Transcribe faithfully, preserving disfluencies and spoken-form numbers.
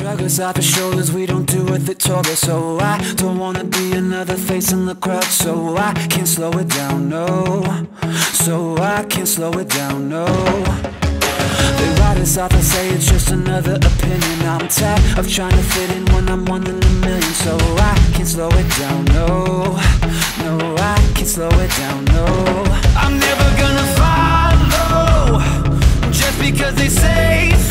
Shrug us off our shoulders, we don't do what they told us. So I don't wanna be another face in the crowd. So I can't slow it down, no. So I can't slow it down, no. They write us off and say it's just another opinion. I'm tired of trying to fit in when I'm one in a million. So I can't slow it down, no. No, I can't slow it down, no. I'm never gonna follow just because they say